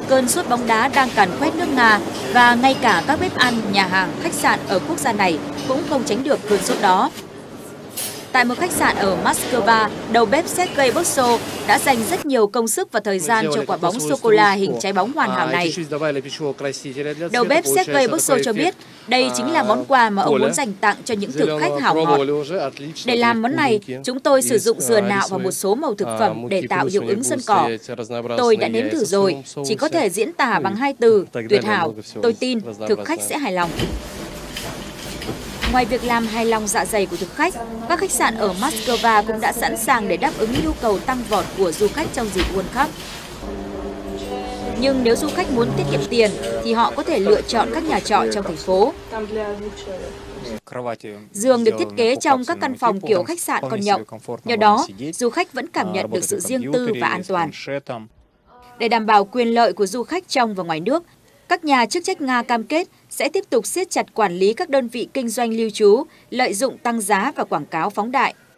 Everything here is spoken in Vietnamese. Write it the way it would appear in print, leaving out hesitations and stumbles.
Cơn sốt bóng đá đang càn quét nước Nga và ngay cả các bếp ăn, nhà hàng, khách sạn ở quốc gia này cũng không tránh được cơn sốt đó. Tại một khách sạn ở Moscow, đầu bếp Sergei Bosso đã dành rất nhiều công sức và thời gian cho quả bóng sô-cô-la hình trái bóng hoàn hảo này. Đầu bếp Sergei Bosso cho biết đây chính là món quà mà ông muốn dành tặng cho những thực khách hảo ngọt. Để làm món này, chúng tôi sử dụng dừa nạo và một số màu thực phẩm để tạo hiệu ứng sân cỏ. Tôi đã nếm thử rồi, chỉ có thể diễn tả bằng 2 từ, tuyệt hảo. Tôi tin thực khách sẽ hài lòng. Ngoài việc làm hài lòng dạ dày của thực khách, các khách sạn ở Moscow cũng đã sẵn sàng để đáp ứng nhu cầu tăng vọt của du khách trong dịp World Cup. Nhưng nếu du khách muốn tiết kiệm tiền, thì họ có thể lựa chọn các nhà trọ trong thành phố. Giường được thiết kế trong các căn phòng kiểu khách sạn con nhộng. Nhờ đó, du khách vẫn cảm nhận được sự riêng tư và an toàn. Để đảm bảo quyền lợi của du khách trong và ngoài nước, các nhà chức trách Nga cam kết sẽ tiếp tục siết chặt quản lý các đơn vị kinh doanh lưu trú, lợi dụng tăng giá và quảng cáo phóng đại.